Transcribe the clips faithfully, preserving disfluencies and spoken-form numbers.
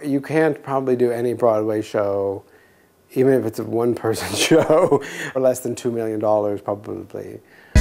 You can't probably do any Broadway show, even if it's a one-person show, for less than two million dollars probably.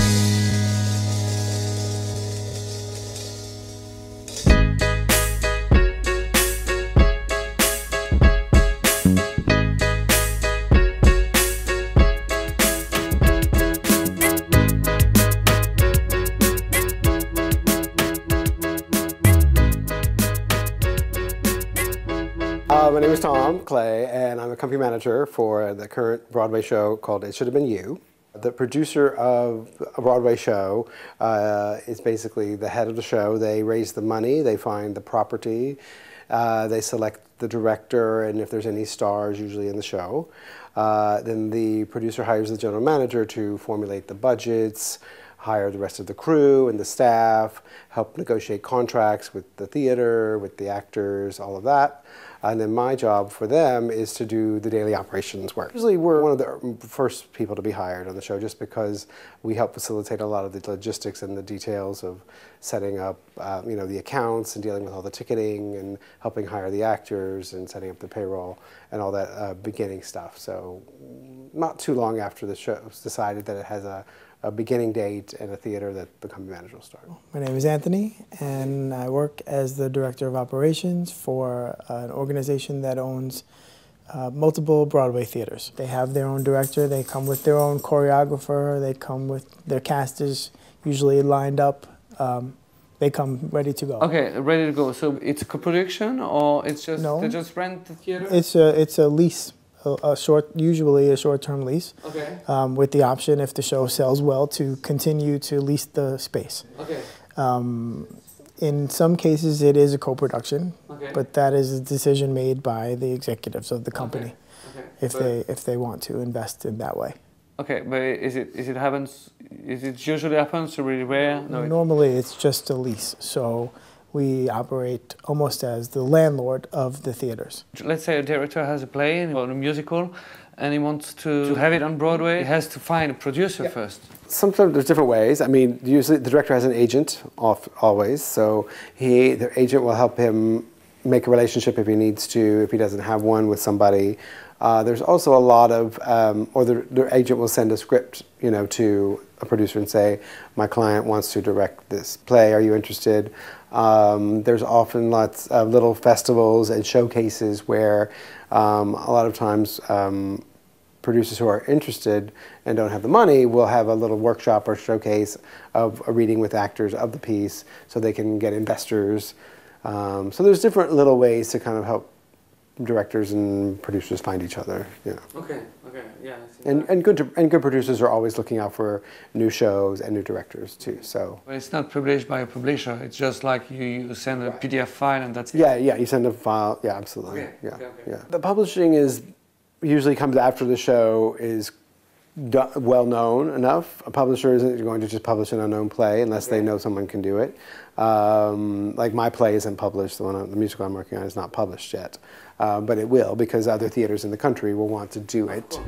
Uh, my name is Thom Clay, and I'm a company manager for the current Broadway show called It Should Have Been You. The producer of a Broadway show uh, is basically the head of the show. They raise the money, they find the property, uh, they select the director, and if there's any stars usually in the show. Uh, then the producer hires the general manager to formulate the budgets, hire the rest of the crew and the staff, help negotiate contracts with the theater, with the actors, all of that. And then my job for them is to do the daily operations work. Usually we're one of the first people to be hired on the show just because we help facilitate a lot of the logistics and the details of setting up uh, you know, the accounts and dealing with all the ticketing and helping hire the actors and setting up the payroll and all that uh, beginning stuff. So not too long after the show was decided that it has a a beginning date and a theater that the company manager will start. My name is Anthony, and I work as the Director of Operations for an organization that owns uh, multiple Broadway theaters. They have their own director, they come with their own choreographer, they come with their cast is usually lined up. Um, they come ready to go. Okay, ready to go. So it's a co-production, or it's just, no, they just rent the theater? It's a, it's a lease. A short, usually a short-term lease, okay. um, with the option, if the show sells well, to continue to lease the space. Okay. Um, in some cases, it is a co-production, okay. But that is a decision made by the executives of the company, okay. Okay. if but they if they want to invest in that way. Okay, but is it is it happens? Is it usually happens or really rare? No. Normally, it's just a lease, so we operate almost as the landlord of the theaters. Let's say a director has a play or a musical and he wants to, to have it on Broadway. He has to find a producer yeah. first. Sometimes there's different ways. I mean, usually the director has an agent off, always, so he, the agent will help him make a relationship if he needs to, if he doesn't have one with somebody. Uh, there's also a lot of, um, or the, the agent will send a script, you know, to a producer and say, my client wants to direct this play, are you interested? Um, there's often lots of little festivals and showcases where um, a lot of times um, producers who are interested and don't have the money will have a little workshop or showcase of a reading with actors of the piece so they can get investors. Um, so there's different little ways to kind of help directors and producers find each other. You know. Okay, okay, yeah. And, and, good, and good producers are always looking out for new shows and new directors too, so. But it's not published by a publisher, it's just like you, you send a P D F file and that's it? Yeah, yeah, you send a file, yeah, absolutely. Okay, yeah, okay, okay. yeah. The publishing is, usually comes after the show is well known enough. A publisher isn't going to just publish an unknown play unless okay. they know someone can do it. Um, like my play isn't published, the, one, the musical I'm working on is not published yet. Uh, but it will, because other theaters in the country will want to do it.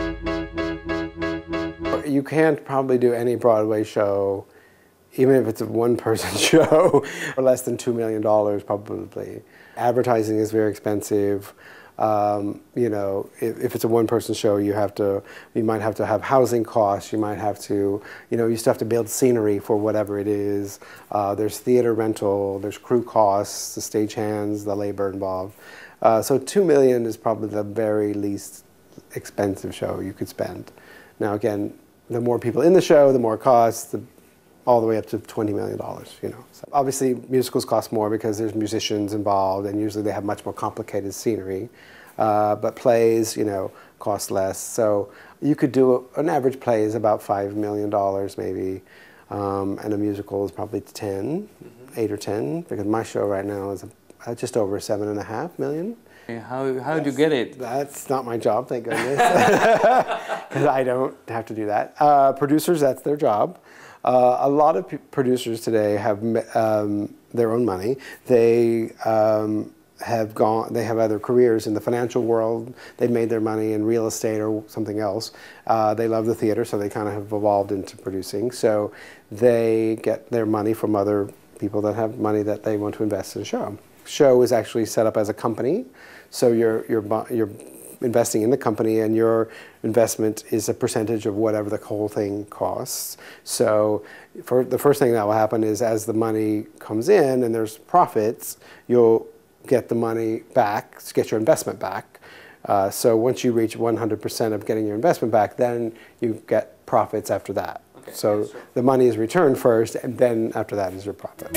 You can't probably do any Broadway show, even if it's a one-person show, for less than two million dollars probably. Advertising is very expensive. Um, you know, if, if it's a one-person show, you have to, you might have to have housing costs. You might have to, you know, you still have to build scenery for whatever it is. Uh, there's theater rental. There's crew costs, the stagehands, the labor involved. Uh, so two million dollars is probably the very least expensive show you could spend. Now again, the more people in the show, the more it costs, the, all the way up to twenty million dollars, you know. So obviously musicals cost more because there's musicians involved and usually they have much more complicated scenery. Uh, but plays, you know, cost less. So you could do, a, an average play is about five million dollars maybe, um, and a musical is probably ten, mm-hmm. eight or ten, because my show right now is a, Uh, just over seven and a half million. How how do you get it? That's not my job, thank goodness, because I don't have to do that. Uh, producers, that's their job. Uh, a lot of producers today have um, their own money. They um, have gone. They have other careers in the financial world. They've made their money in real estate or something else. Uh, they love the theater, so they kind of have evolved into producing. So they get their money from other people that have money that they want to invest in a show. show is actually set up as a company, so you're you're you're investing in the company, and your investment is a percentage of whatever the whole thing costs. So for the first thing that will happen is, as the money comes in and there's profits, you'll get the money back, get your investment back. Uh, so once you reach one hundred percent of getting your investment back, then you get profits after that. Okay. So yeah, sure. The money is returned first, and then after that is your profit.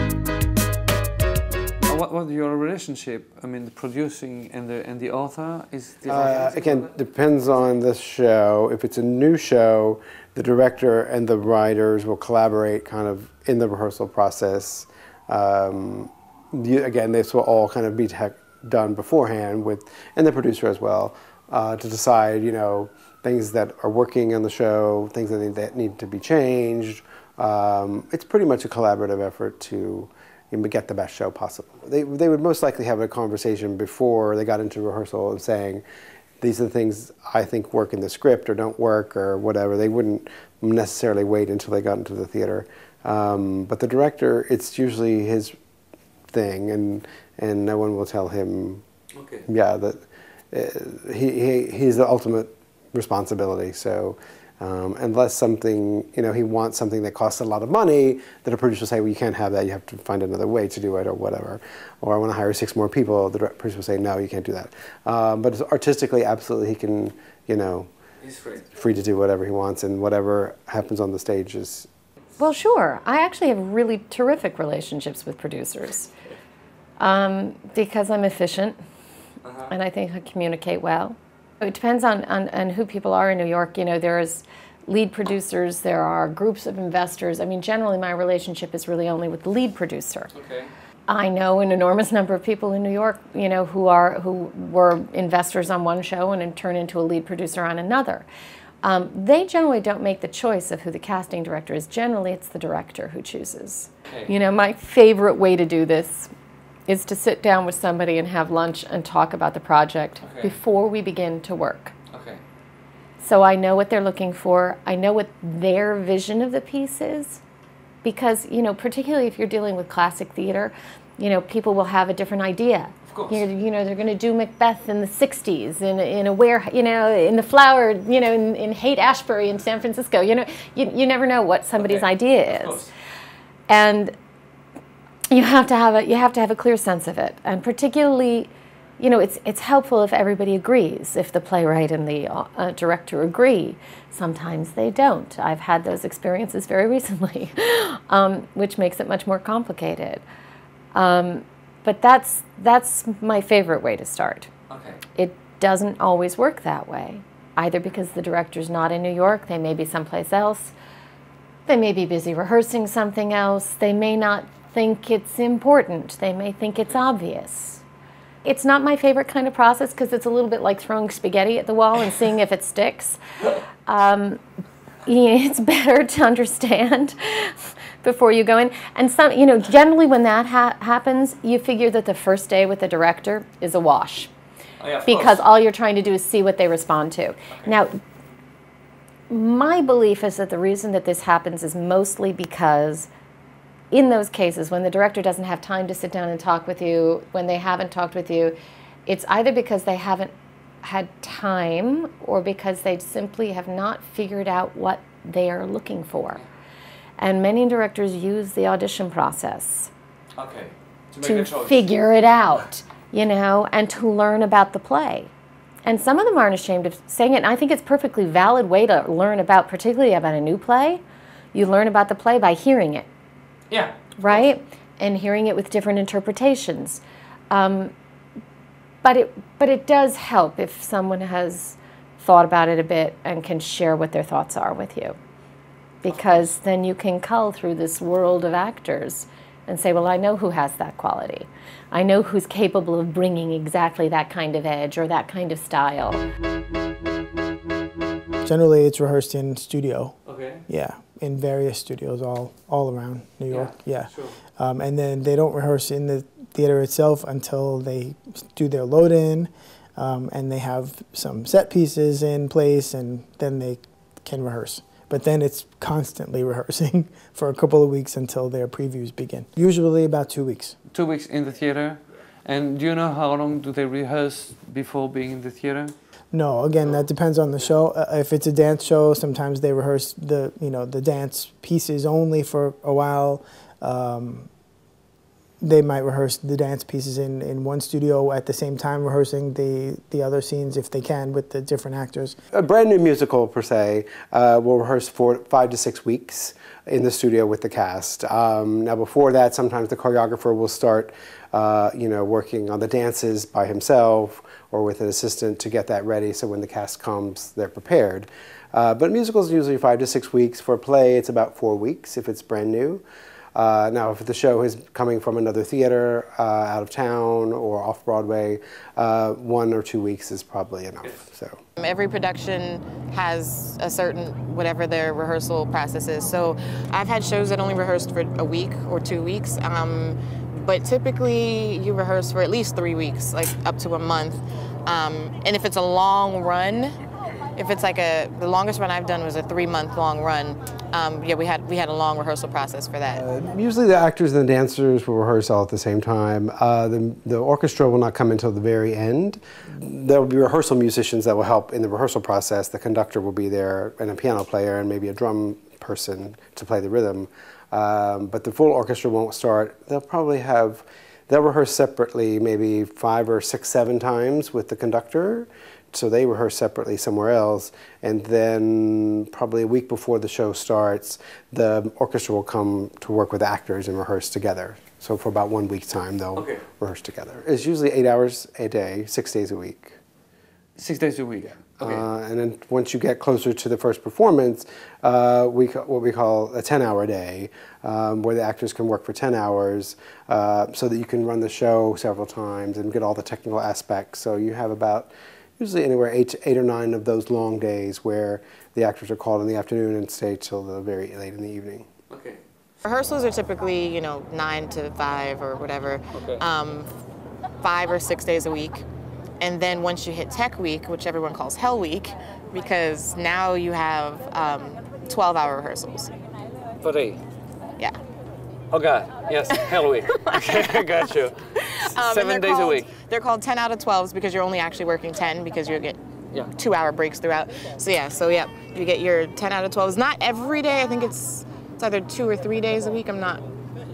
What, what your relationship? I mean, the producing and the and the author is. Uh, again, depends on the show. If it's a new show, the director and the writers will collaborate kind of in the rehearsal process. Um, you, again, this will all kind of be done beforehand with, and the producer as well, uh, to decide, you know, things that are working on the show, things that need, that need to be changed. Um, it's pretty much a collaborative effort to get the best show possible. They, they would most likely have a conversation before they got into rehearsal and saying, these are the things I think work in the script or don't work or whatever. They wouldn't necessarily wait until they got into the theater. Um, but the director, it's usually his thing, and and no one will tell him, okay. yeah, that uh, he, he, he's the ultimate responsibility. So. Um, unless something, you know, he wants something that costs a lot of money, that a producer will say, well, you can't have that, you have to find another way to do it or whatever. Or I want to hire six more people, the producer will say, no, you can't do that. Um, but artistically, absolutely, he can, you know, he's free. free to do whatever he wants, and whatever happens on the stage is... Well, sure. I actually have really terrific relationships with producers um, because I'm efficient, uh-huh. and I think I communicate well. It depends on, on, on who people are in New York. You know, there's lead producers, there are groups of investors. I mean, generally my relationship is really only with the lead producer. Okay. I know an enormous number of people in New York, you know, who are who were investors on one show and then turn into a lead producer on another. Um, they generally don't make the choice of who the casting director is. Generally, it's the director who chooses. Okay. You know, my favorite way to do this is to sit down with somebody and have lunch and talk about the project okay. before we begin to work. Okay. So I know what they're looking for. I know what their vision of the piece is. Because, you know, particularly if you're dealing with classic theater, you know, people will have a different idea. Of course. You know, you know they're going to do Macbeth in the sixties, in, in a where, you know, in the Flower, you know, in, in Haight-Ashbury in San Francisco. You know, you, you never know what somebody's okay. idea is. Of course. And you have to have a you have to have a clear sense of it, and particularly, you know, it's it's helpful if everybody agrees. If the playwright and the uh, director agree, sometimes they don't. I've had those experiences very recently, um, which makes it much more complicated. Um, but that's that's my favorite way to start. Okay. It doesn't always work that way, either because the director's not in New York. They may be someplace else. They may be busy rehearsing something else. They may not think it's important. They may think it's obvious. It's not my favorite kind of process because it's a little bit like throwing spaghetti at the wall and seeing if it sticks. Um, it's better to understand before you go in. And some, you know, generally when that ha happens, you figure that the first day with the director is a wash. Oh, yeah, because course. all you're trying to do is see what they respond to. Okay. Now, my belief is that the reason that this happens is mostly because in those cases, when the director doesn't have time to sit down and talk with you, when they haven't talked with you, it's either because they haven't had time or because they simply have not figured out what they are looking for. And many directors use the audition process okay. to, make to a choice. figure it out, you know, and to learn about the play. And some of them aren't ashamed of saying it, and I think it's a perfectly valid way to learn about, particularly about a new play. You learn about the play by hearing it. Yeah. Right? And hearing it with different interpretations. Um, but it but it does help if someone has thought about it a bit and can share what their thoughts are with you. Because then you can cull through this world of actors and say, well, I know who has that quality. I know who's capable of bringing exactly that kind of edge or that kind of style. Generally, it's rehearsed in studio. Okay. Yeah. In various studios all, all around New York, yeah. yeah. Sure. Um, and then they don't rehearse in the theater itself until they do their load-in, um, and they have some set pieces in place, and then they can rehearse. but then it's constantly rehearsing for a couple of weeks until their previews begin. Usually about two weeks. Two weeks in the theater. And do you know how long do they rehearse before being in the theater? No, again, that depends on the show. Uh, if it's a dance show, sometimes they rehearse the, you know, the dance pieces only for a while. Um, they might rehearse the dance pieces in, in one studio at the same time rehearsing the, the other scenes if they can with the different actors. A brand new musical, per se, uh, will rehearse for five to six weeks in the studio with the cast. Um, now before that, sometimes the choreographer will start uh, you know, working on the dances by himself or with an assistant to get that ready so when the cast comes, they're prepared. Uh, but musicals are usually five to six weeks. For a play, it's about four weeks if it's brand new. Uh, now, if the show is coming from another theater, uh, out of town or off Broadway, uh, one or two weeks is probably enough. So every production has a certain whatever their rehearsal process is. So I've had shows that only rehearsed for a week or two weeks, um, but typically you rehearse for at least three weeks, like up to a month. Um, and if it's a long run, if it's like a, the longest run I've done was a three month long run. Um, yeah, we had we had a long rehearsal process for that. Uh, usually the actors and the dancers will rehearse all at the same time. Uh, the, the orchestra will not come until the very end. There will be rehearsal musicians that will help in the rehearsal process. The conductor will be there and a piano player and maybe a drum person to play the rhythm. Um, but the full orchestra won't start. They'll probably have, they'll rehearse separately maybe five or six, seven times with the conductor. So they rehearse separately somewhere else, and then probably a week before the show starts, the orchestra will come to work with the actors and rehearse together. So for about one week's time, they'll okay. rehearse together. It's usually eight hours a day, six days a week. Six days a week. Okay. Uh, and then once you get closer to the first performance, uh, we what we call a ten-hour day, um, where the actors can work for ten hours, uh, so that you can run the show several times and get all the technical aspects. So you have about usually anywhere eight, to eight or nine of those long days where the actors are called in the afternoon and stay till the very late in the evening. Okay. Rehearsals are typically, you know, nine to five or whatever, okay. um, five or six days a week. And then once you hit Tech Week, which everyone calls Hell Week, because now you have um, twelve hour rehearsals. For day? Yeah. Oh God, yes, Hell Week. Okay, I got you. Um, Seven days called, a week. They're called ten out of twelves because you're only actually working ten because you get yeah. two hour breaks throughout. So yeah, so yeah, you get your ten out of twelves. Not every day, I think it's, it's either two or three days a week, I'm not,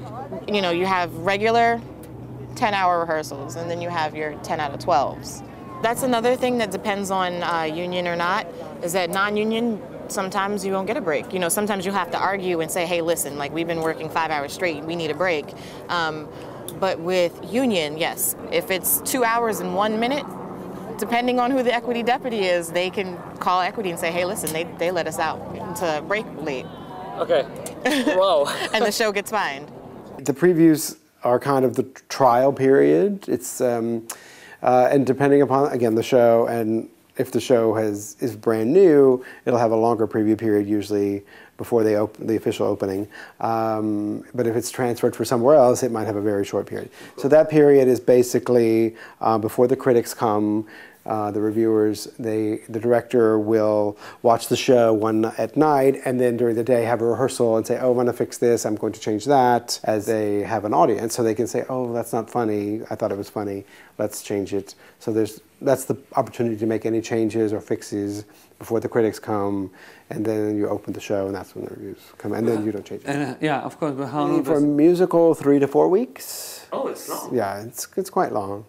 you know, you have regular ten hour rehearsals and then you have your ten out of twelves. That's another thing that depends on uh, union or not, is that non-union, sometimes you won't get a break. You know, sometimes you have to argue and say, hey, listen, like we've been working five hours straight, we need a break. Um, but with union, yes, if it's two hours and one minute, depending on who the equity deputy is, they can call equity and say, hey, listen, they, they let us out to break late. Okay, wow. And the show gets fined. The previews are kind of the trial period. It's, um, uh, and depending upon, again, the show, and if the show has is brand new, it'll have a longer preview period usually before they open the official opening. Um, but if it's transferred for somewhere else, it might have a very short period. So that period is basically uh, before the critics come. Uh, the reviewers, they, the director will watch the show one at night and then during the day have a rehearsal and say, oh, I'm going to fix this, I'm going to change that, as they have an audience. So they can say, oh, that's not funny, I thought it was funny, let's change it. So there's, that's the opportunity to make any changes or fixes before the critics come, and then you open the show and that's when the reviews come, and then you don't change it. Uh, yeah, of course, but how long? For a musical, three to four weeks. Oh, it's long. Yeah, it's, it's quite long.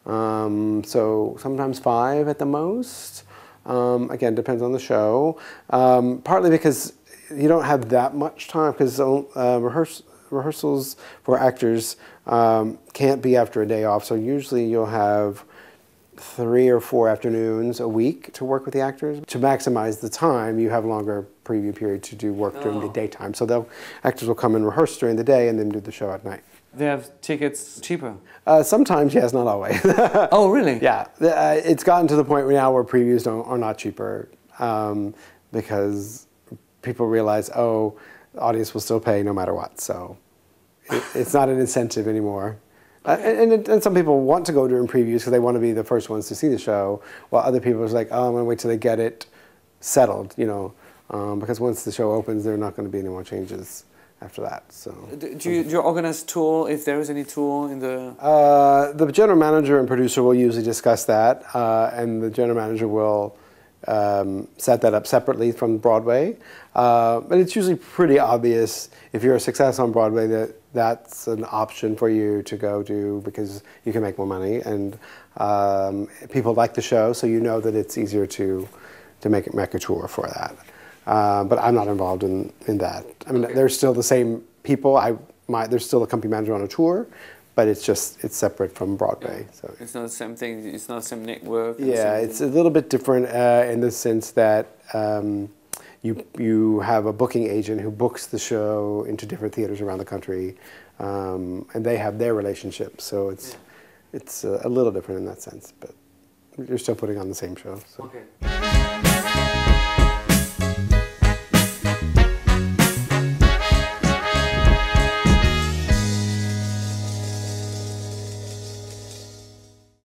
Um, so sometimes five at the most. Um, again, depends on the show. Um, partly because you don't have that much time, because uh, rehearse, rehearsals for actors um, can't be after a day off. So usually you'll have three or four afternoons a week to work with the actors. To maximize the time, you have a longer preview period to do work during oh. the daytime. So the actors will come and rehearse during the day and then do the show at night. They have tickets cheaper? Uh, sometimes, yes, not always. Oh, really? Yeah. Uh, it's gotten to the point where now where previews don't, are not cheaper um, because people realize, oh, the audience will still pay no matter what. So it, it's not an incentive anymore. Okay. Uh, and, and, and some people want to go during previews because they want to be the first ones to see the show, while other people are like, oh, I'm going to wait till they get it settled, you know. Um, because once the show opens, there are not going to be any more changes after that. So, do you, do you organize tour if there is any tour in the? Uh, the general manager and producer will usually discuss that, uh, and the general manager will um, set that up separately from Broadway. Uh, but it's usually pretty obvious if you're a success on Broadway that that's an option for you to go do because you can make more money, and um, people like the show, so you know that it's easier to to make it make a tour for that. Uh, but I'm not involved in, in that. I mean, okay. There's still the same people. I, my, there's still a company manager on a tour, but it's just, it's separate from Broadway. Yeah. So it's not the same thing, it's not the same network. Yeah, it's a little bit different uh, in the sense that um, you, you have a booking agent who books the show into different theaters around the country, um, and they have their relationship. So it's, yeah. it's uh, a little different in that sense, but you're still putting on the same show. So. Okay.